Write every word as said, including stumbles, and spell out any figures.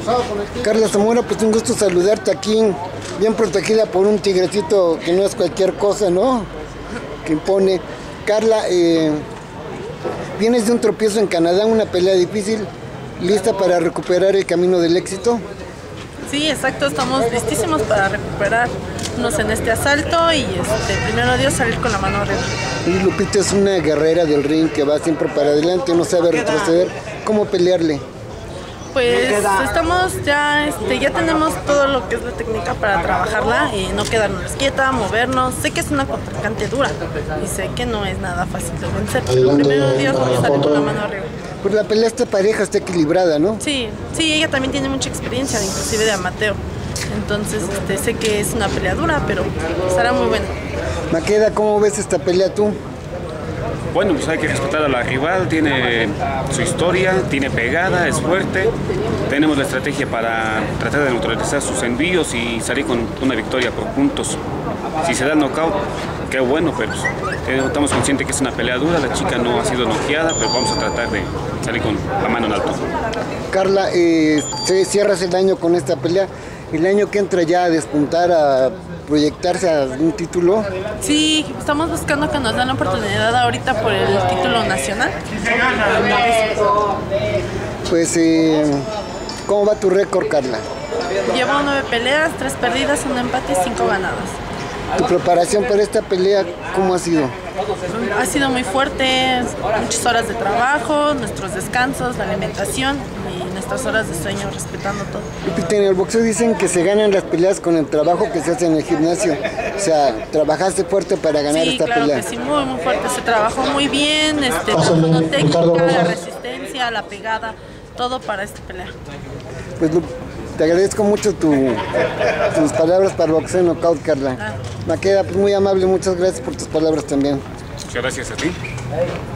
Carla Zamora, pues un gusto saludarte aquí, bien protegida por un tigrecito que no es cualquier cosa, ¿no? Que impone. Carla, eh, vienes de un tropiezo en Canadá, una pelea difícil, ¿lista para recuperar el camino del éxito? Sí, exacto, estamos listísimos para recuperarnos en este asalto y este, primero Dios salir con la mano arriba. Y Lupita es una guerrera del ring que va siempre para adelante, no sabe retroceder. ¿Cómo pelearle? Pues estamos ya, este, ya tenemos todo lo que es la técnica para trabajarla y no quedarnos quieta, movernos. Sé que es una contrincante dura y sé que no es nada fácil de vencer, pero primero Dios nos sale con la mano arriba. Pues la pelea esta pareja está equilibrada, ¿no? Sí, sí, ella también tiene mucha experiencia, inclusive de amateur. Entonces este, sé que es una pelea dura, pero estará muy buena. Maqueda, ¿cómo ves esta pelea tú? Bueno, pues hay que respetar a la rival, tiene su historia, tiene pegada, es fuerte. Tenemos la estrategia para tratar de neutralizar sus envíos y salir con una victoria por puntos. Si se da el knockout, qué bueno, pero pues, estamos conscientes que es una pelea dura, la chica no ha sido noqueada, pero vamos a tratar de salir con la mano en alto. Carla, eh, cierras el año con esta pelea, el año que entra ya a despuntar, a proyectarse a un título. Sí, estamos buscando que nos den la oportunidad ahorita por el título nacional. Pues, eh, ¿cómo va tu récord, Carla? Llevo nueve peleas, tres perdidas, un empate y cinco ganadas. ¿Tu preparación para esta pelea cómo ha sido? Ha sido muy fuerte, muchas horas de trabajo, nuestros descansos, la alimentación y nuestras horas de sueño, respetando todo. Lupita, en el boxeo dicen que se ganan las peleas con el trabajo que se hace en el gimnasio. O sea, trabajaste fuerte para ganar sí, esta claro pelea. Que sí, muy, muy fuerte. Se trabajó muy bien, este, tanto la técnica, la resistencia, la pegada, todo para esta pelea. Pues te agradezco mucho tu, tus palabras para Boxeo Knockout, Carla. Ah. Maqueda, pues muy amable, muchas gracias por tus palabras también. Muchas gracias a ti.